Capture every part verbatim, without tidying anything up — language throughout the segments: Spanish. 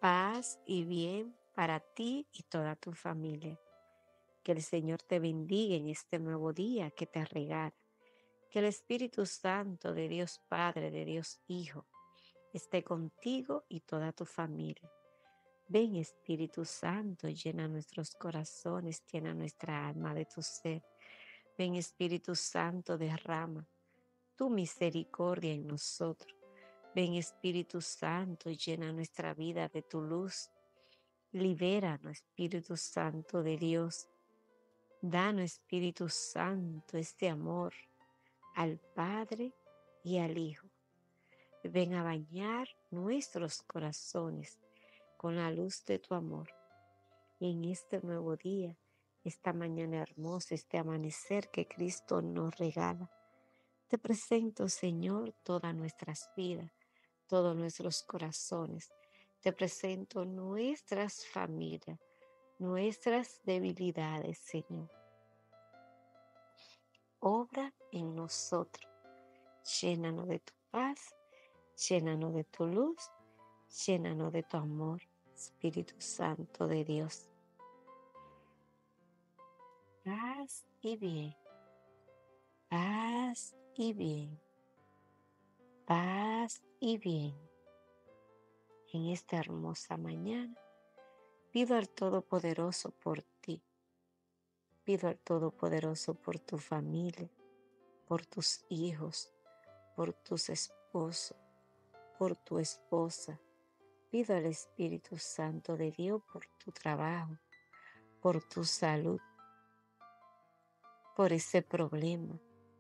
Paz y bien para ti y toda tu familia. Que el Señor te bendiga en este nuevo día que te regala. Que el Espíritu Santo de Dios Padre, de Dios Hijo, esté contigo y toda tu familia. Ven Espíritu Santo, llena nuestros corazones, llena nuestra alma de tu ser. Ven Espíritu Santo, derrama tu misericordia en nosotros. Ven Espíritu Santo, llena nuestra vida de tu luz. Libéranos, Espíritu Santo de Dios. Danos, Espíritu Santo, este amor al Padre y al Hijo. Ven a bañar nuestros corazones con la luz de tu amor. Y en este nuevo día, esta mañana hermosa, este amanecer que Cristo nos regala, te presento, Señor, todas nuestras vidas, todos nuestros corazones. Te presento nuestras familias, nuestras debilidades, Señor. Obra en nosotros. Llénanos de tu paz, llénanos de tu luz, llénanos de tu amor, Espíritu Santo de Dios. Paz y bien, paz y bien, paz y bien. En esta hermosa mañana, pido al Todopoderoso por ti. Pido al Todopoderoso por tu familia, por tus hijos, por tus esposos, por tu esposa. Pido al Espíritu Santo de Dios por tu trabajo, por tu salud, por ese problema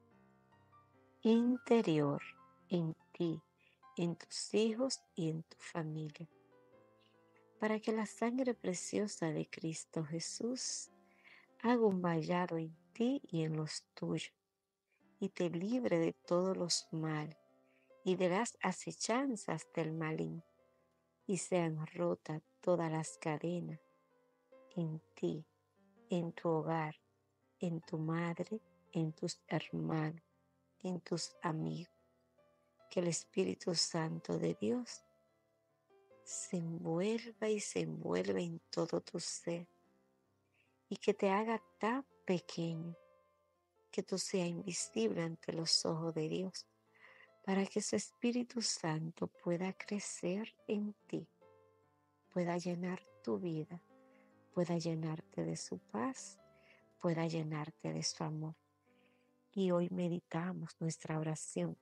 interior en ti, en tus hijos y en tu familia. Para que la sangre preciosa de Cristo Jesús haga un vallado en ti y en los tuyos, y te libre de todos los males y de las acechanzas del maligno, y sean rotas todas las cadenas en ti, en tu hogar, en tu madre, en tus hermanos, en tus amigos. Que el Espíritu Santo de Dios se envuelva y se envuelva en todo tu ser, y que te haga tan pequeño que tú seas invisible ante los ojos de Dios, para que su Espíritu Santo pueda crecer en ti, pueda llenar tu vida, pueda llenarte de su paz, pueda llenarte de su amor. Y hoy meditamos nuestra oración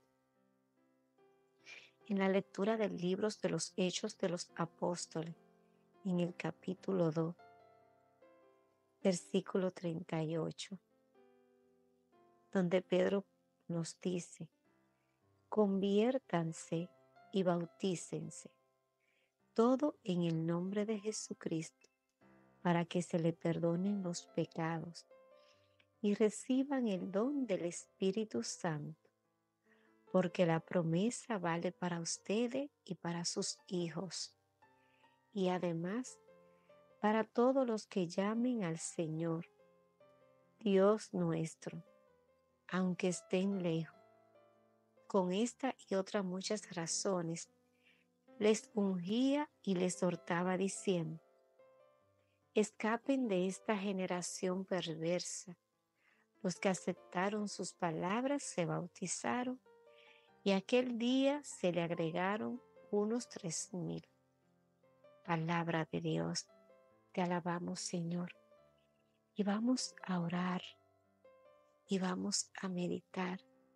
en la lectura de libros de los Hechos de los Apóstoles, en el capítulo dos, versículo treinta y ocho, donde Pedro nos dice: conviértanse y bautícense, todo en el nombre de Jesucristo, para que se le perdonen los pecados y reciban el don del Espíritu Santo, porque la promesa vale para ustedes y para sus hijos, y además para todos los que llamen al Señor, Dios nuestro, aunque estén lejos. Con esta y otras muchas razones, les ungía y les exhortaba diciendo: escapen de esta generación perversa. Los que aceptaron sus palabras se bautizaron, y aquel día se le agregaron unos tres mil. Palabra de Dios, te alabamos, Señor. Y vamos a orar y vamos a meditar.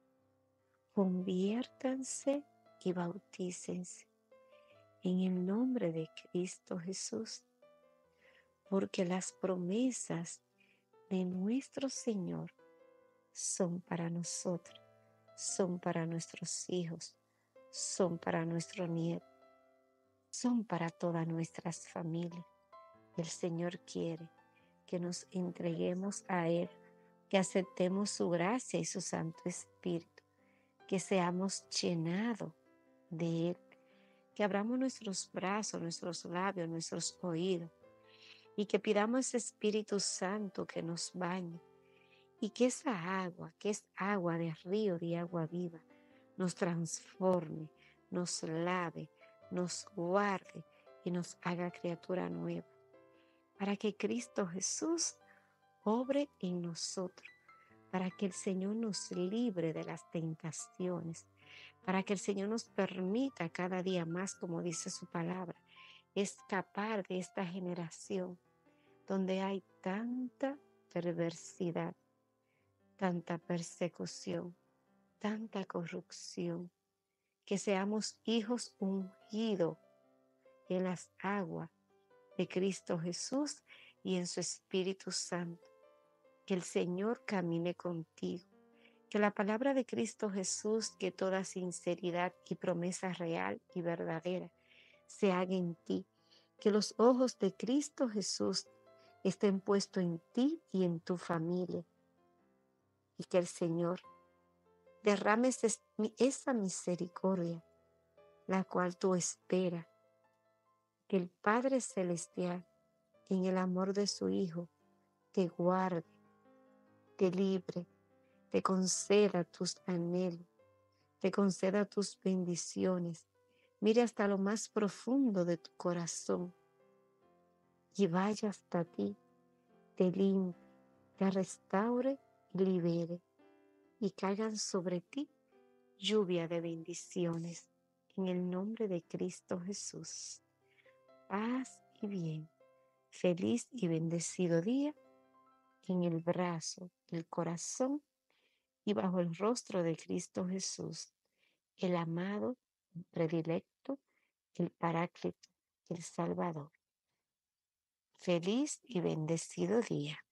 Conviértanse y bautícense en el nombre de Cristo Jesús, porque las promesas de nuestro Señor son para nosotros, son para nuestros hijos, son para nuestros nietos, son para todas nuestras familias. El Señor quiere que nos entreguemos a Él, que aceptemos su gracia y su Santo Espíritu, que seamos llenados de Él, que abramos nuestros brazos, nuestros labios, nuestros oídos, y que pidamos ese Espíritu Santo que nos bañe, y que esa agua, que es agua de río, de agua viva, nos transforme, nos lave, nos guarde y nos haga criatura nueva, para que Cristo Jesús obre en nosotros, para que el Señor nos libre de las tentaciones, para que el Señor nos permita cada día más, como dice su palabra, escapar de esta generación donde hay tanta perversidad, tanta persecución, tanta corrupción, que seamos hijos ungidos en las aguas de Cristo Jesús y en su Espíritu Santo. Que el Señor camine contigo. Que la palabra de Cristo Jesús, que toda sinceridad y promesa real y verdadera se haga en ti. Que los ojos de Cristo Jesús estén puestos en ti y en tu familia. Y que el Señor derrame esa misericordia, la cual tú esperas. Que el Padre Celestial, en el amor de su Hijo, te guarde, te libre, te conceda tus anhelos, te conceda tus bendiciones. Mire hasta lo más profundo de tu corazón y vaya hasta ti, te limpie, te restaure y libere, y caigan sobre ti lluvia de bendiciones. En el nombre de Cristo Jesús. Paz y bien. Feliz y bendecido día en el brazo, el corazón y bajo el rostro de Cristo Jesús, el amado, el predilecto, el Paráclito, el Salvador. Feliz y bendecido día.